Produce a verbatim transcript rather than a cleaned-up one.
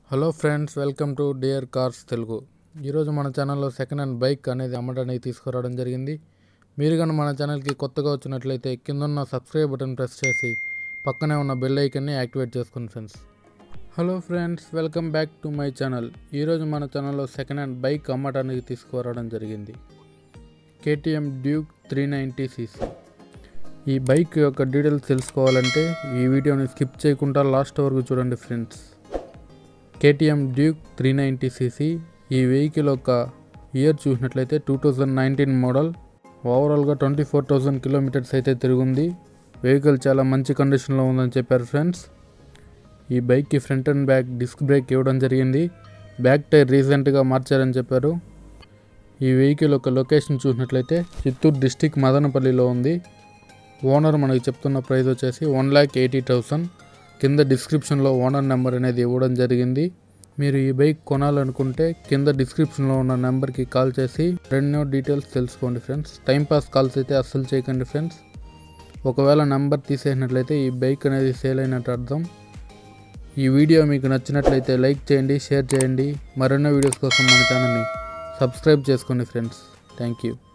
Hello friends, welcome to Dear Cars Telugu. ఈరోజు మన ఛానల్లో సెకండ్ హ్యాండ్ బైక్ అనేది అమ్మడానికి తీసుకురావడం జరిగింది. మీరు కానీ మన ఛానల్కి కొత్తగా వచ్చినట్లయితే కింద ఉన్న సబ్స్క్రైబ్ బటన్ ప్రెస్ చేసి పక్కనే ఉన్న బెల్ ఐకన్ని యాక్టివేట్ చేసుకోండి friends. Hello friends, welcome back to my channel. ఈరోజు మన ఛానల్లో సెకండ్ హ్యాండ్ బైక్ అమ్మడానికి తీసుకురావడం జరిగింది. KTM Duke three ninety CC. ఈ బైక్ యొక్క డీటెయిల్స్ తెలుసుకోవాలంటే ఈ వీడియోని స్కిప్ చేయకుండా లాస్ట్ వరకు చూడండి friends. KTM Duke three ninety CC. ఈ వెహికల్ యొక్క ఇయర్ చూసినట్లయితే టూ థౌజండ్ నైన్టీన్ మోడల్. ఓవరాల్గా ట్వంటీ ఫోర్ థౌజండ్ కిలోమీటర్స్ అయితే తిరిగింది. వెహికల్ చాలా మంచి కండిషన్లో ఉందని చెప్పారు ఫ్రెండ్స్. ఈ బైక్కి front and back disc brake ఇవ్వడం జరిగింది. బ్యాక్ టైర్ రీసెంట్గా మార్చారని చెప్పారు. ఈ వెహికల్ యొక్క లొకేషన్ చూసినట్లయితే చిత్తూరు డిస్టిక్ మదనపల్లిలో ఉంది. ఓనర్ మనకి చెప్తున్న ప్రైస్ వచ్చేసి వన్ ల్యాక్ ఎయిటీ థౌసండ్. కింద డిస్క్రిప్షన్లో ఓనర్ నెంబర్ అనేది ఇవ్వడం జరిగింది. మీరు ఈ బైక్ కొనాలనుకుంటే కింద డిస్క్రిప్షన్లో ఉన్న నెంబర్కి కాల్ చేసి రెండు డీటెయిల్స్ తెలుసుకోండి ఫ్రెండ్స్. టైంపాస్ కాల్స్ అయితే అస్సలు చేయకండి ఫ్రెండ్స్. ఒకవేళ నెంబర్ తీసేసినట్లయితే ఈ బైక్ అనేది సేల్ అయినట్టు అర్థం. ఈ వీడియో మీకు నచ్చినట్లయితే లైక్ చేయండి, షేర్ చేయండి. మరెన్నో వీడియోస్ కోసం మన ఛానల్ని సబ్స్క్రైబ్ చేసుకోండి ఫ్రెండ్స్. Thank you.